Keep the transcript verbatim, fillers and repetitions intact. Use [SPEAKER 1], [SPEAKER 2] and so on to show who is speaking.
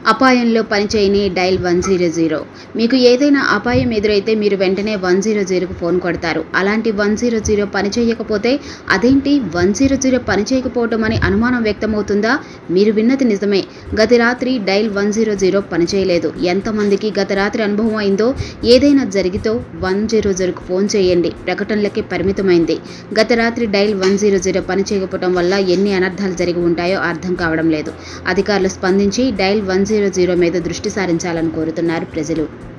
[SPEAKER 1] అపాయంలో పనిచేయని dial one zero zero. మీకు ఏదైనా అపాయం ఎదురైతే మీరు వెంటనే వన్ జీరో జీరోకు ఫోన్ కొడతారు. అలాంటి వన్ జీరో జీరో పనిచేయకపోతే అదేంటి వన్ జీరో జీరో పనిచేయకపోవటం అని అనుమానం వ్యక్తమవుతుందా? మీరు విన్నది నిజమే. గత రాత్రి డైల్ వన్ జీరో జీరో పనిచేయలేదు. ఎంతమందికి గత రాత్రి అనుభవం అయిందో? ఏదైనా జరిగితో వన్ జీరో జీరోకు ఫోన్ చేయండి. ప్రకటనలకి పరిమితమైంది. గత రాత్రి డైల్ వన్ జీరో జీరో పనిచేయకపోవడం వల్ల ఎన్ని అనర్థాలు జరిగి ఉంటాయో అర్థం కావడం లేదు. అధికారులు స్పందించి డైల్ వన్ జీరో జీరో మీద దృష్టి సారించాలని కోరుతున్నారు ప్రజలు.